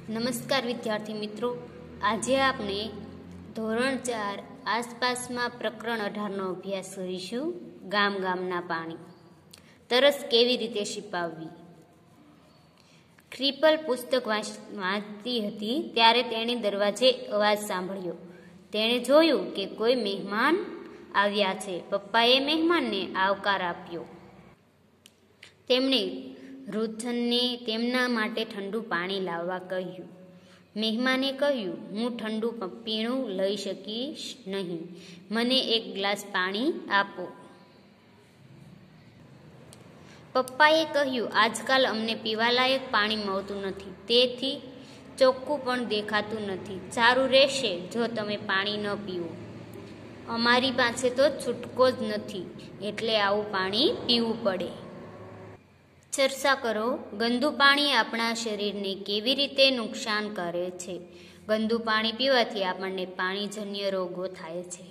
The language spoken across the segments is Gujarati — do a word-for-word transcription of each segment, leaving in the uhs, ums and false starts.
નમસ્કાર વિદ્યાર્થી મિત્રો, આજે આપણે ધોરણ ચાર આસપાસમાં પ્રકરણ અઢારનો અભ્યાસ કરીશું. ગામ ગામના પાણી. તરસ કેવી રીતે છીપાવવી. ક્રિપલ પુસ્તક વાંચતી હતી ત્યારે તેણે દરવાજે અવાજ સાંભળ્યો. તેણે જોયું કે કોઈ મહેમાન આવ્યા છે. પપ્પાએ મહેમાનને આવકાર આપ્યો. તેમણે વૃદ્ધને તેમના માટે ઠંડુ પાણી લાવવા કહ્યું. મહેમાને કહ્યું, હું ઠંડુ પીણું લઈ શકીશ નહીં, મને એક ગ્લાસ પાણી આપો. પપ્પાએ કહ્યું, આજકાલ અમને પીવાલાયક પાણી મળતું નથી, તેથી ચોખ્ખું પણ દેખાતું નથી. સારું રહેશે જો તમે પાણી ન પીવો. અમારી પાસે તો છૂટકો જ નથી, એટલે આવું પાણી પીવું પડે. ચર્ચા કરો. ગંદુ પાણી આપણા શરીરને કેવી રીતે નુકસાન કરે છે. ગંદુ પાણી પીવાથી આપણને પાણીજન્ય રોગો થાય છે.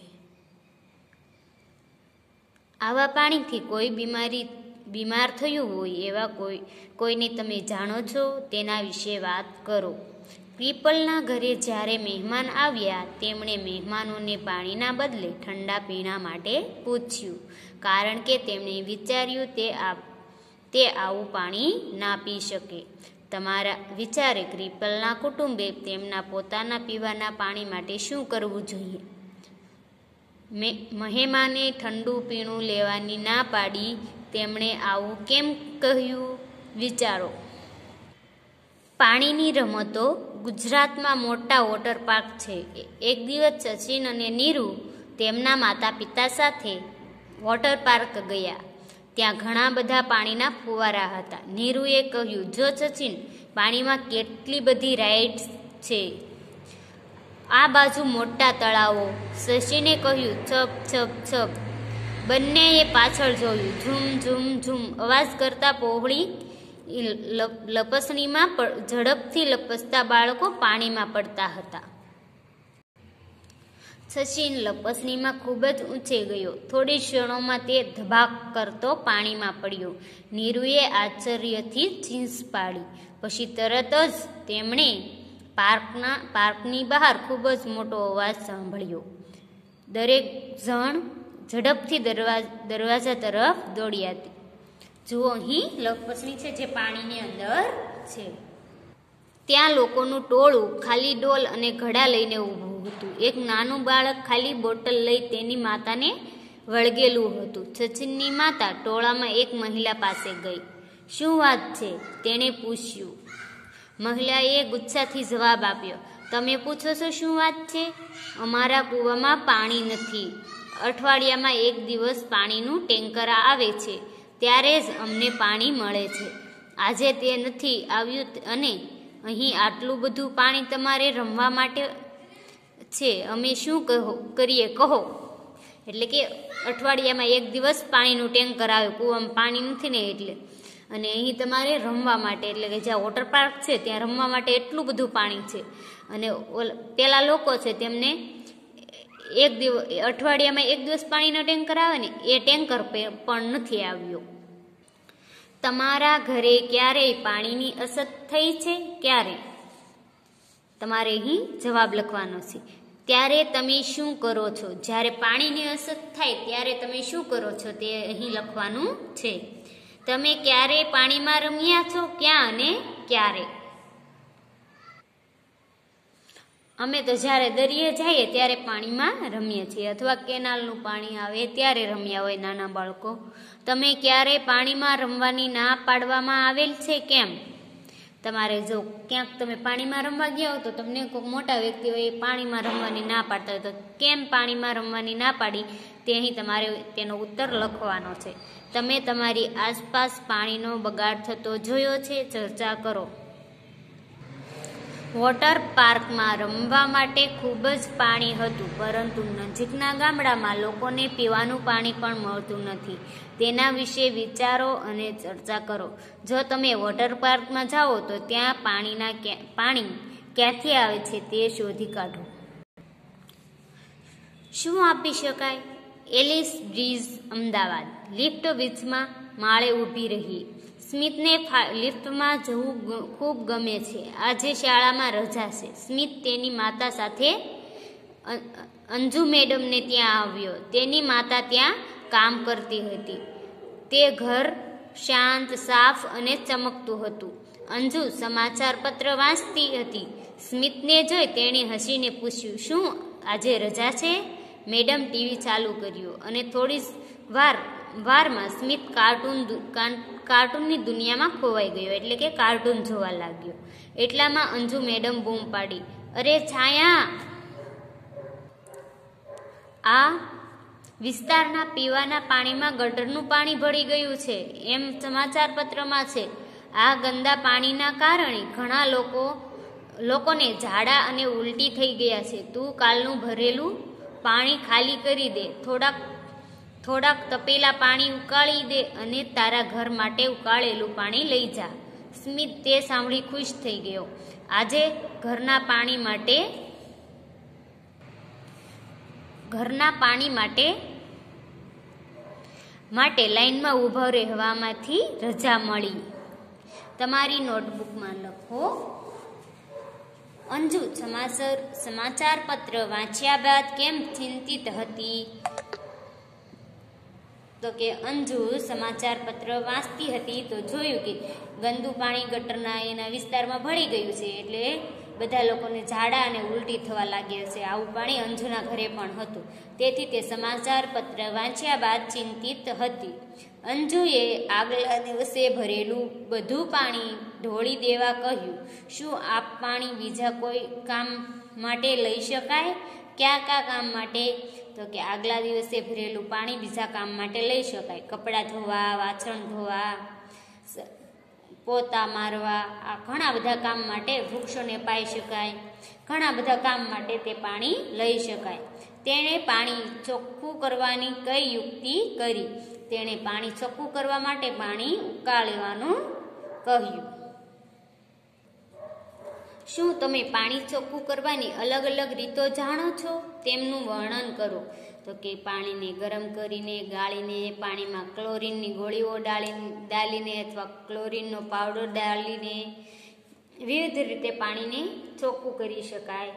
આવા પાણીથી કોઈ બીમારી બીમાર થયું હોય એવા કોઈ કોઈને તમે જાણો છો, તેના વિશે વાત કરો. પીપલના ઘરે જ્યારે મહેમાન આવ્યા, તેમણે મહેમાનોને પાણીના બદલે ઠંડા પીણા માટે પૂછ્યું, કારણ કે તેમણે વિચાર્યું તે આ તે આવું પાણી ના પી શકે. તમારા વિચારે ક્રિપલના કુટુંબે તેમના પોતાના પીવાના પાણી માટે શું કરવું જોઈએ? મહેમાને ઠંડુ પીણું લેવાની ના પાડી. તેમણે આવું કેમ કહ્યું? વિચારો. પાણીની રમતો. ગુજરાતમાં મોટા વોટર પાર્ક છે. એક દિવસ સચિન અને નીરુ તેમના માતા પિતા સાથે વોટર પાર્ક ગયા. ત્યાં ઘણા બધા પાણીના ફુવારા હતા. નીરુએ કહ્યું, જો સચિન, પાણીમાં કેટલી બધી રાઇડ્સ છે. આ બાજુ મોટા તળાવો. સચિને કહ્યું, છપ છપ છપ. બંનેએ પાછળ જોયું. ઝૂમ ઝૂમ ઝૂમ અવાજ કરતા પહોળી લપસણીમાં ઝડપથી લપસતા બાળકો પાણીમાં પડતા હતા. સચિન લપસણીમાં ખૂબ જ ઊંચે ગયો. થોડી ક્ષણોમાં તે ધબાક કરતો પાણીમાં પડ્યો. નીરુએ આશ્ચર્યથી ચીસ પાડી. પછી તરત જ તેમણે પાર્કના પાર્કની બહાર ખૂબ જ મોટો અવાજ સાંભળ્યો. દરેક જણ ઝડપથી દરવાજ દરવાજા તરફ દોડ્યા. જુઓ, અહીં લપસણી છે જે પાણીની અંદર છે. ત્યાં લોકોનું ટોળું ખાલી ડોલ અને ઘડા લઈને ઊભું હતું. એક નાનું બાળક ખાલી બોટલ લઈ તેની માતાને વળગેલું હતું. સચિનની માતા ટોળામાં એક મહિલા પાસે ગઈ. શું વાત છે? તેણે પૂછ્યું. મહિલાએ ગુસ્સાથી જવાબ આપ્યો, તમે પૂછો છો શું વાત છે? અમારા કૂવામાં પાણી નથી. અઠવાડિયામાં એક દિવસ પાણીનું ટેન્કર આવે છે, ત્યારે જ અમને પાણી મળે છે. આજે તે નથી આવ્યું અને અહીં આટલું બધું પાણી તમારે રમવા માટે છે. અમે શું કહો કરીએ કહો? એટલે કે અઠવાડિયામાં એક દિવસ પાણીનું ટેન્કર આવે, કૂવામાં પાણી નથી ને એટલે, અને અહીં તમારે રમવા માટે, એટલે કે જ્યાં વોટર પાર્ક છે ત્યાં રમવા માટે એટલું બધું પાણી છે. અને પેલા લોકો છે તેમને એક દિવસ અઠવાડિયામાં એક દિવસ પાણીનો ટેન્કર આવે ને એ ટેન્કર પણ નથી આવ્યો. તમારા ઘરે ક્યારેય પાણીની અછત થઈ છે? ક્યારે? તમારે અહીં જવાબ લખવાનો છે. ત્યારે તમે શું કરો છો? જ્યારે પાણીની અછત થાય ત્યારે તમે શું કરો છો તે અહીં લખવાનું છે. તમે ક્યારે પાણીમાં રમ્યા છો? ક્યાં અને ક્યારે? અમે તો જ્યારે દરિયે જઈએ ત્યારે પાણીમાં રમીએ છીએ, અથવા કેનાલનું પાણી આવે ત્યારે રમ્યા હોય નાના બાળકો. તમે ક્યારે પાણીમાં રમવાની ના પાડવામાં આવેલ છે? કેમ? તમારે જો ક્યાંક તમે પાણીમાં રમવા ગયા હો તો તમને કોઈ મોટા વ્યક્તિઓએ પાણીમાં રમવાની ના પાડતા હોય તો કેમ પાણીમાં રમવાની ના પાડી તે અહીં તમારે તેનો ઉત્તર લખવાનો છે. તમે તમારી આસપાસ પાણીનો બગાડ થતો જોયો છે? ચર્ચા કરો. વોટર પાર્કમાં રમવા માટે ખૂબ જ પાણી હતું, પરંતુ નજીકના ગામડામાં લોકોને પીવાનું પાણી પણ મળતું નથી. તેના વિશે વિચારો અને ચર્ચા કરો. જો તમે વોટર પાર્કમાં જાઓ તો ત્યાં પાણીના પાણી ક્યાંથી આવે છે તે શોધી કાઢો. શું આપી શકાય? Ellis bridge, Ahmedabad. લિફ્ટ વીજમાં માળે ઊભી રહી. સ્મિતને લિફ્ટમાં જવું ખૂબ ગમે છે. આજે શાળામાં રજા છે. સ્મિત તેની માતા સાથે અંજુ મેડમને ત્યાં આવ્યો. તેની માતા ત્યાં કામ કરતી હતી. તે ઘર શાંત, સાફ અને ચમકતું હતું. અંજુ સમાચાર પત્ર વાંચતી હતી. સ્મિતને જોઈ તેણે હસીને પૂછ્યું, શું આજે રજા છે? મેડમ ટીવી ચાલુ કર્યું અને થોડી વાર વારમાં સ્મિત કાર્ટૂન કાર્ટૂનની દુનિયામાં ખોવાઈ ગયો, એટલે કે કાર્ટૂન જોવા લાગ્યો. એટલામાં અંજુ મેડમ બૂમ પાડી, અરે છાયા, આ વિસ્તારના પીવાના પાણીમાં ગટરનું પાણી ભળી ગયું છે એમ સમાચાર પત્રમાં છે. આ ગંદા પાણીના કારણે ઘણા લોકો લોકોને ઝાડા અને ઉલટી થઈ ગયા છે. તું કાલનું ભરેલું પાણી ખાલી કરી દે, થોડાક થોડાક તપેલા પાણી ઉકાળી દે અને તારા ઘર માટે ઉકાળેલું પાણી લઈ જા. સ્મિત તે સાંભળી ખુશ થઈ ગયો. આજે ઘરના પાણી માટે ઘરના પાણી માટે માટે લાઈનમાં ઊભા રહેવામાંથી રજા મળી. તમારી નોટબુકમાં લખો, અંજુ સમાચાર સમાચાર પત્ર વાંચ્યા બાદ કેમ ચિંતિત હતી? તો કે અંજુ સમાચાર પત્ર વાંચતી હતી તો જોયું કે ગંદુ પાણી ગટરના એના વિસ્તારમાં ભળી ગયું છે, એટલે બધા લોકોને ઝાડા અને ઉલટી થવા લાગ્યા છે. આવું પાણી અંજુના ઘરે પણ હતું. તેથી તે સમાચાર પત્ર વાંચ્યા બાદ ચિંતિત હતી. અંજુએ આગલા દિવસે ભરેલું બધું પાણી ઢોળી દેવા કહ્યું. શું આ પાણી બીજા કોઈ કામ માટે લઈ શકાય? કયા કયા કામ માટે? તો કે આગલા દિવસે ભરેલું પાણી બીજા કામ માટે લઈ શકાય. કપડાં ધોવા, વાસણ ધોવા, પોતા મારવા, આ ઘણા બધા કામ માટે. વૃક્ષોને પાઈ શકાય, ઘણા બધા કામ માટે તે પાણી લઈ શકાય. તેણે પાણી ચોખ્ખું કરવાની કઈ યુક્તિ કરી? તેણે પાણી ચોખ્ખું કરવા માટે પાણી ઉકાળવાનું કહ્યું. શું તમે પાણી ચોખ્ખું કરવાની અલગ અલગ રીતો જાણો છો? તેમનું વર્ણન કરો. તો કે પાણીને ગરમ કરીને, ગાળીને, પાણીમાં ક્લોરીનની ગોળીઓ ડાળી ડાલીને અથવા ક્લોરીનનો પાવડર ડાલીને વિવિધ રીતે પાણીને ચોખ્ખું કરી શકાય.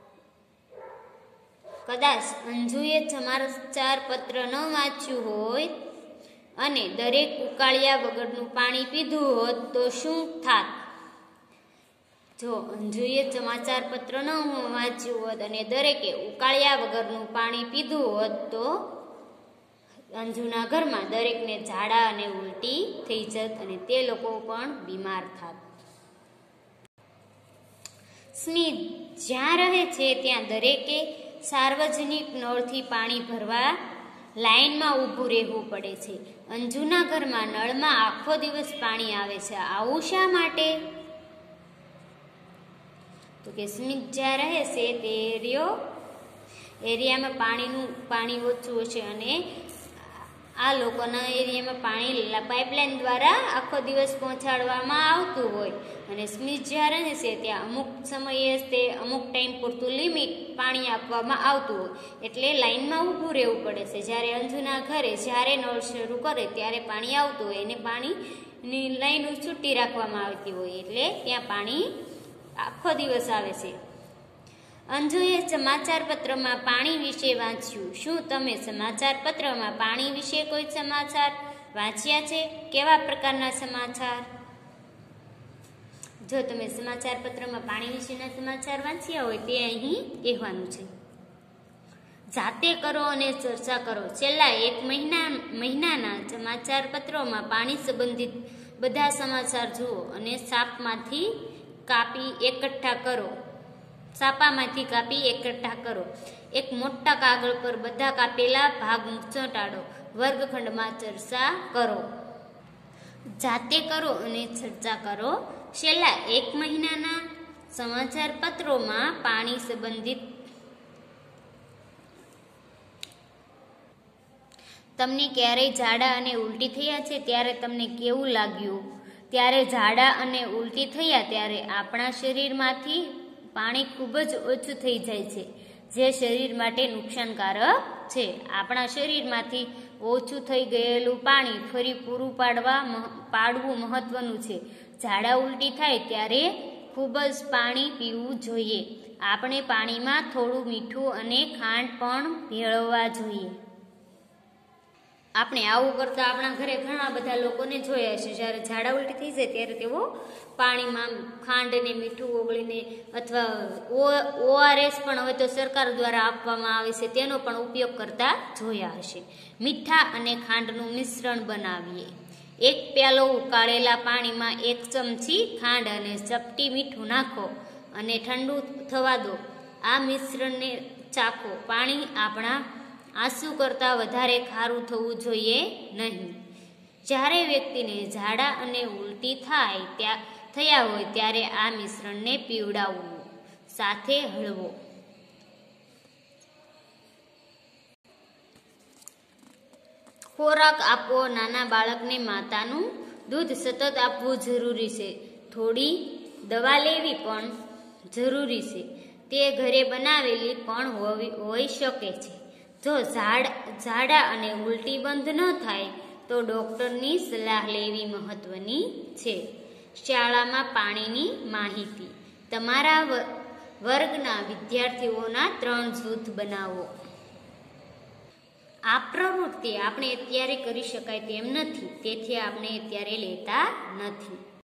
કદાચ અંજુએ સમાચાર પત્ર ન વાંચ્યું હોય અને દરેક ઉકાળ્યા વગરનું પાણી પીધું હોત તો શું થાત? જો અંજુએ સમાચાર પત્ર ન વાંચ્યું હોત અને દરેકે ઉકાળ્યા વગરનું પાણી પીધું હોત તો અંજુના ઘરમાં દરેકને ઝાડા અને ઉલટી થઈ જત અને તે લોકો પણ બીમાર થાત. સ્મિત જ્યાં રહે છે ત્યાં દરેકે સાર્વજનિક નળથી પાણી ભરવા લાઈનમાં ઊભું રહેવું પડે છે. અંજુના ઘરમાં નળમાં આખો દિવસ પાણી આવે છે. આવું શા માટે? તો કે સ્મિત જ્યાં રહે છે તે એરિયો એરિયામાં પાણીનું પાણી ઓછું છે અને આ લોકોના એરિયામાં પાણી પાઇપલાઇન દ્વારા આખો દિવસ પહોંચાડવામાં આવતું હોય અને સ્મિત જ્યાં રહે છે ત્યાં અમુક સમયે તે અમુક ટાઈમ પૂરતું લિમિટ પાણી આપવામાં આવતું હોય, એટલે લાઈનમાં ઊભું રહેવું પડે છે. જ્યારે અંજુના ઘરે જ્યારે નળ શરૂ કરે ત્યારે પાણી આવતું હોય અને પાણીની લાઈન છૂટી રાખવામાં આવતી હોય, એટલે ત્યાં પાણી આખો દિવસ આવે છે. અંજુએ સમાચાર પત્રમાં પાણી વિશે વાંચ્યું. શું તમે સમાચાર પત્રમાં પાણી વિશે કોઈ સમાચાર વાંચ્યા છે? કેવા પ્રકારના સમાચાર? જો તમે સમાચાર પત્રમાં પાણી વિશેના સમાચાર વાંચ્યા હોય તે અહીં કહેવાનું છે. જાતે કરો અને ચર્ચા કરો. છેલ્લા એક મહિના મહિનાના સમાચાર પત્રોમાં પાણી સંબંધિત બધા સમાચાર જુઓ અને છાપમાંથી કાપી એકઠા કરો છાપામાંથી કાપી એકઠા કરો. એક મોટા કાગળ પર બધા કાપેલા ભાગ ચોંટાડો. વર્ગખંડમાં ચર્ચા કરો. જાતે કરો અને ચર્ચા કરો. છેલ્લા એક મહિનાના સમાચાર પત્રોમાં પાણી સંબંધિત તમને ક્યારેય ઝાડા અને ઉલટી થયા છે ત્યારે તમને કેવું લાગ્યું? ત્યારે ઝાડા અને ઉલટી થયા ત્યારે આપણા શરીરમાંથી પાણી ખૂબ જ ઓછું થઈ જાય છે. જે શરીર માટે નુકસાનકારક છે. આપણા શરીરમાંથી ઓછું થઈ ગયેલું પાણી ફરી પૂરું પાડવા પાડવું મહત્વનું છે. ઝાડા ઉલટી થાય ત્યારે ખૂબ જ પાણી પીવું જોઈએ. આપણે પાણીમાં થોડું મીઠું અને ખાંડ પણ ભેળવવા જોઈએ. આપણે આવું કરતા આપણા ઘરે ઘણા બધા લોકોને જોયા છે. જ્યારે ઝાડા ઉલટી થઈ જાય ત્યારે તેઓ પાણીમાં ખાંડ અને મીઠું ઓગળીને અથવા ઓઆરએસ પણ હવે તો સરકાર દ્વારા આપવામાં આવે છે તેનો પણ ઉપયોગ કરતા જોયા હશે. મીઠા અને ખાંડનું મિશ્રણ બનાવીએ. એક પ્યાલો ઉકાળેલા પાણીમાં એક ચમચી ખાંડ અને ચપટી મીઠું નાખો અને ઠંડુ થવા દો. આ મિશ્રણને ચાખો. પાણી આપણા આંસુ કરતાં વધારે ખારું થવું જોઈએ નહીં. જ્યારે વ્યક્તિને ઝાડા અને ઉલટી થાય ત્યાં થયા હોય ત્યારે આ મિશ્રણને પીવડાવવું. સાથે હળવો. ખોરાક આપવો. નાના બાળકને માતાનું દૂધ સતત આપવું જરૂરી છે. થોડી દવા લેવી પણ જરૂરી છે. તે ઘરે બનાવેલી પણ હોવી હોઈ શકે છે. જો ઝાડા અને ઉલટી બંધ ન થાય તો ડૉક્ટરની સલાહ લેવી મહત્વની છે. શાળામાં પાણીની માહિતી. તમારા વર્ગના વિદ્યાર્થીઓના ત્રણ જૂથ બનાવો. આ પ્રવૃત્તિ આપણે અત્યારે કરી શકાય તેમ નથી, તેથી આપણે અત્યારે લેતા નથી.